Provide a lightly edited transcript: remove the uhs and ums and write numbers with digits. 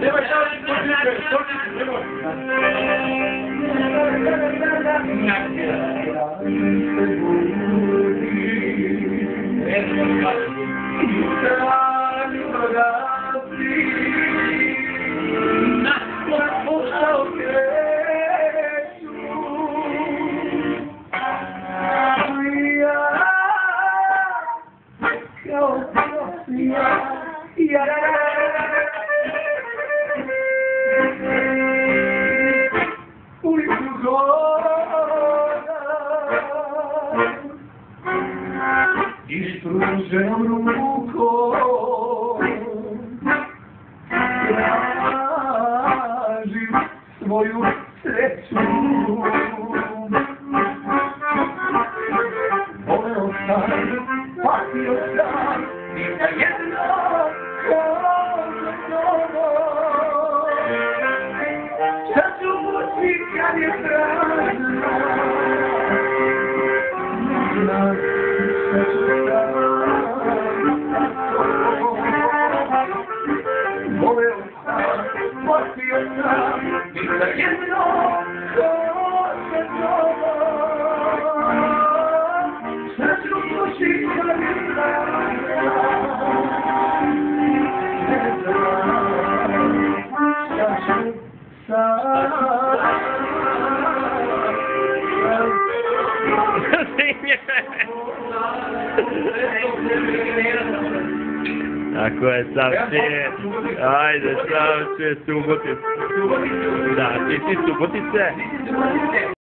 Nemoj staviti stočice, nemoj. Ispruženom rukom tražim svoju sreću. Voleo sam, patio sam i da jedno kože novo. Šta ću moći kad je prazna? Znam šta ću voleo sam, patio sam i da jedno kože novo. Šta ću moći kad je prazna? Ne znam šta ću sad. Tako je, Savče. Ajde, Savče, Subotice. Da, ti si Subotice?